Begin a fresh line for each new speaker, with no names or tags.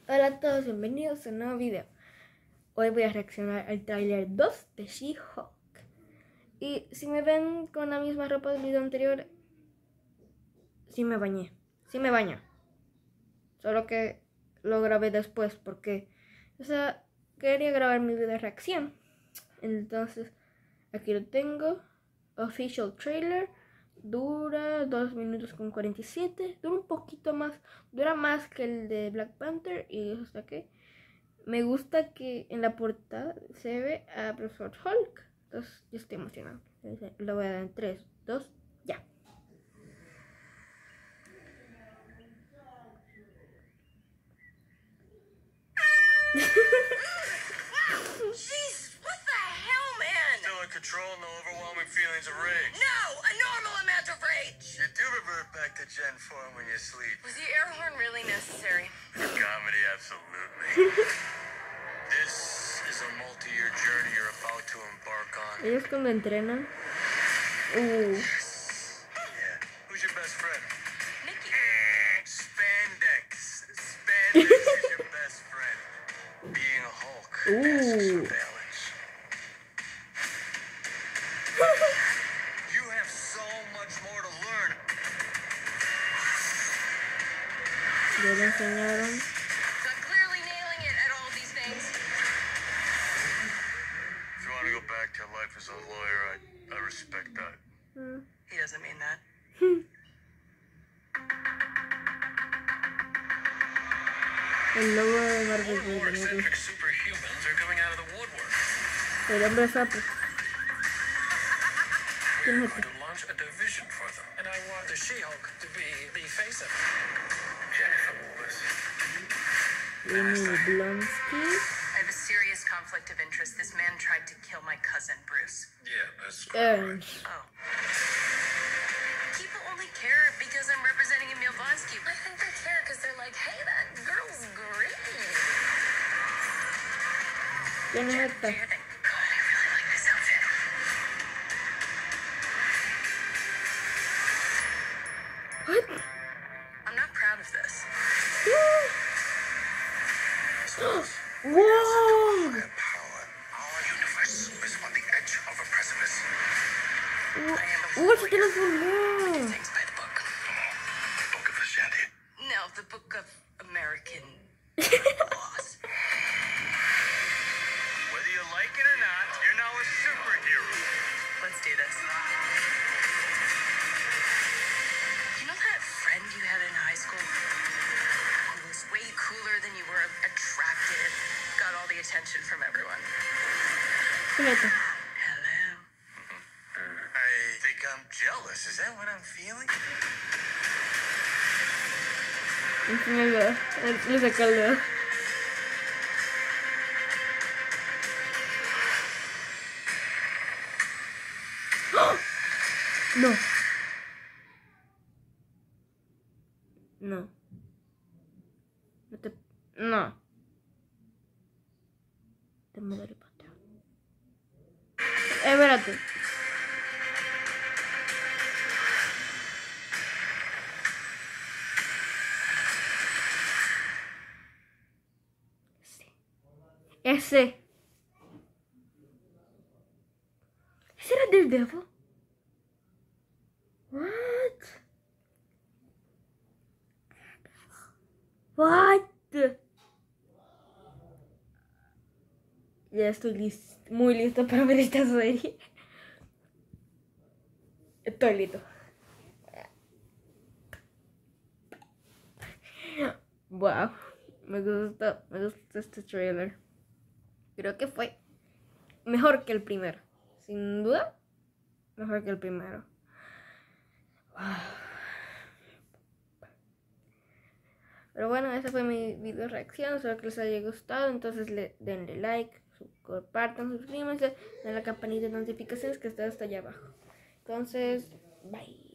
Hola a todos, bienvenidos a un nuevo video. Hoy voy a reaccionar al tráiler 2 de She-Hulk. Y si me ven con la misma ropa del video anterior, sí me bañé, sí me baño. Solo que lo grabé después porque, quería grabar mi video de reacción. Entonces, aquí lo tengo. Official trailer. Dura 2 minutos con 47. Dura un poquito más. Dura más que el de Black Panther. Y eso está que me gusta que en la portada se ve a Profesor Hulk. Entonces yo estoy emocionado. Lo voy a dar en 3, 2, ya.
Jesus, what the hell, man?
Still in control, no overwhelming feelings of rage.
No, a normal amount of rage.
You do revert back to Gen form when you sleep.
Was the air horn really necessary?
For comedy, absolutely. This is a multi-year journey you're about to embark on.
Ellos cuando entrenan.
Yeah. Who's your best friend?
Nikki.
Spandex. Spandex is your best friend. Being a Hulk asks for balance. You have so much more to learn.
Ya le enseñaron.
So I'm clearly nailing it at all these things.
If you want to go back to life as a lawyer, I respect that.
He doesn't mean that.
El logo de Marvel.
More eccentric superhumans are coming out of the woodwork.
El hombre sapo. ¿Quién
We're
es
going to launch a division for them, and I want the She-Hulk to be the face of it. Jennifer Lewis.
Emily Blonsky.
I have a serious conflict of interest. This man tried to kill my cousin, Bruce.
Yeah, that's
Ernst.
Oh. People only care because I'm representing Emil Blonsky. I think they care because they're like, hey, that girl's great.
¿Quién es
Do
esta?
your thing. God, I really like this outfit.
What?
I'm not proud of this.
Wow!
power. Our universe is on the edge of a precipice.
What se transformó?
Things by the book.
Book of Ashanti.
No, the book of American laws.
Whether you like it or not, you're now a superhero.
Let's do this. You know that friend you had in high school? Who was way cooler than you were, attractive, got all the attention from everyone.
¿Quién es esta?
Hello.
I think I'm jealous. Is that what I'm feeling?
Enseña el dedo. Le saca el dedo. ¡Oh! No. No. No te... No. Te mudaré para atrás. Espérate. Ese. ¿Ese era Daredevil? What? What? Ya estoy muy listo para ver esta serie. Estoy listo. Wow, me gustó este trailer. Creo que fue mejor que el primero. Sin duda, mejor que el primero. Wow. Pero bueno, ese fue mi video reacción. Espero que les haya gustado. Entonces denle like, compartan, suscríbanse, den la campanita de notificaciones que está hasta allá abajo. Entonces, bye.